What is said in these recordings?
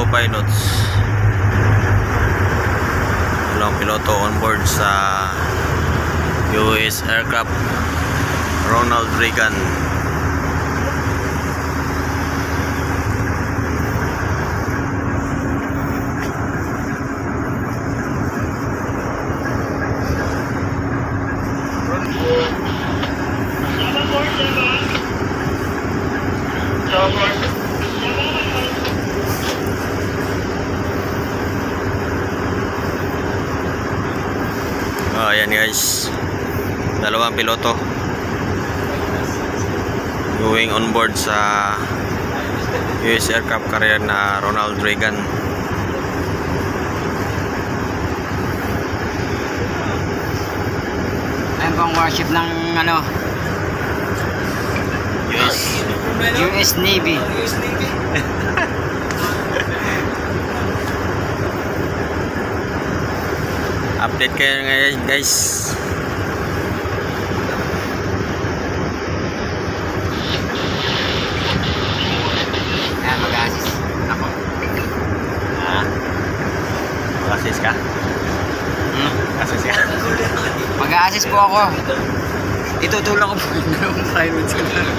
pilots. Dalawang piloto on board sa US aircraft Ronald Reagan. Ayan guys, dalawang piloto going on board sa US aircraft carrier na Ronald Reagan. Ayan po ang warship ng US Navy. Update kayo ngayon guys. Ayan, mag-assist ako. Assist ka? Assist ka? Mag-assist po ako. Itutulong ko po yung dalawang pilots ko na.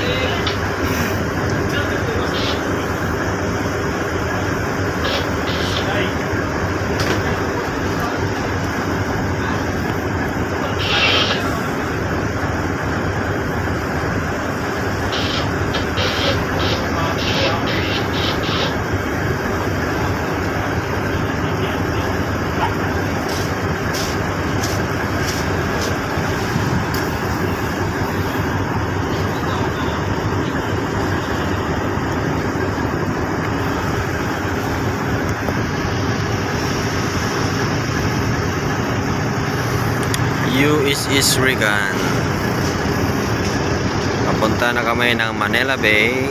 USS Reagan. Papunta na kami ng Manila Bay.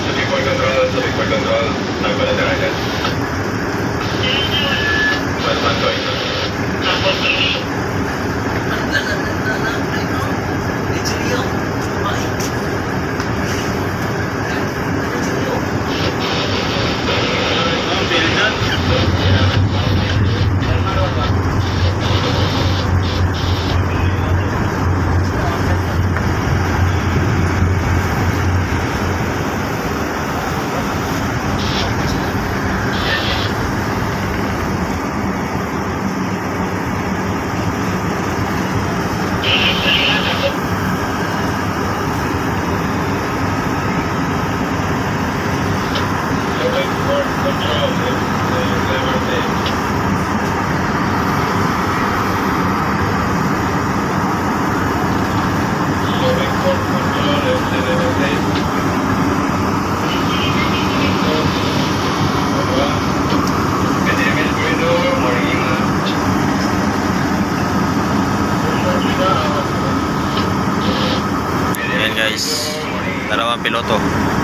Ayan guys, dalawang piloto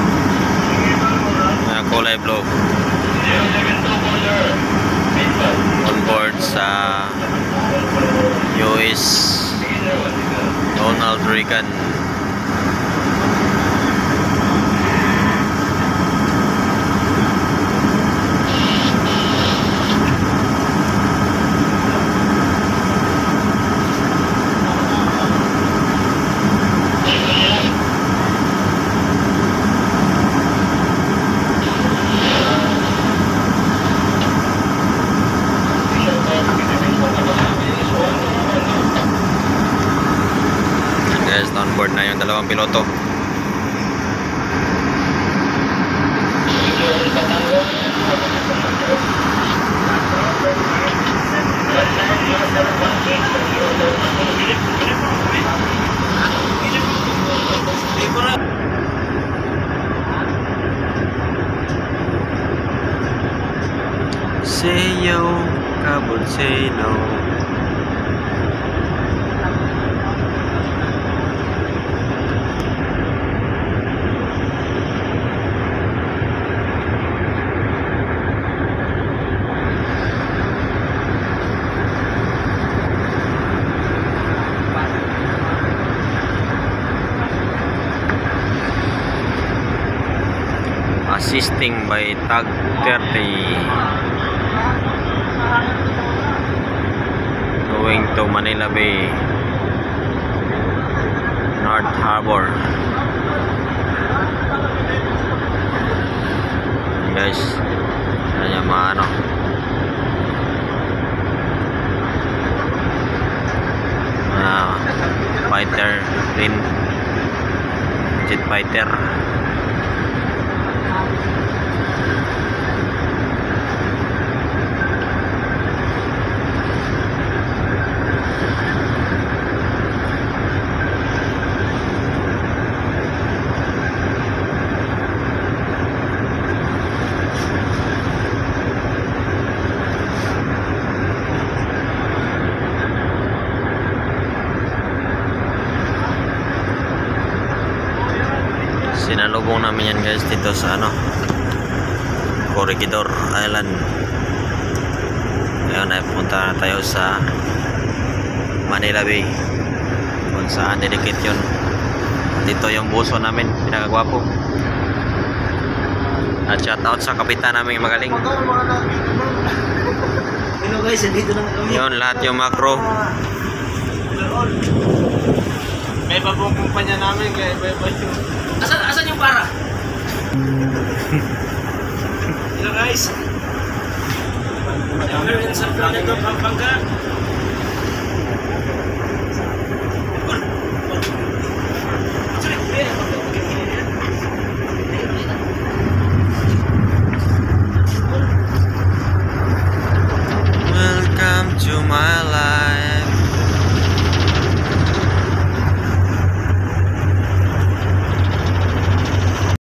na kulay blue on board sa US Ronald Reagan. On board na yung dalawang piloto. Sayo, kabul sayo. Easting by Tag 30. Going to Manila Bay, North Harbor. Guys, yan yung mga ano, fighter rin, jet fighter. Sinalubong namin yan guys dito sa ano, Corregidor Island. Ngayon ay punta na tayo sa Manila Bay, kung saan dedicate yun. Dito yung buso namin, pinakagwapo. At shout out sa kapitan namin magaling. Hello guys, dito na kami. Yun, lahat yung macro. May iba pong kumpanya namin, kaya iba yung... Asan yung para? Hello guys! We're in San Fernando, Pampanga.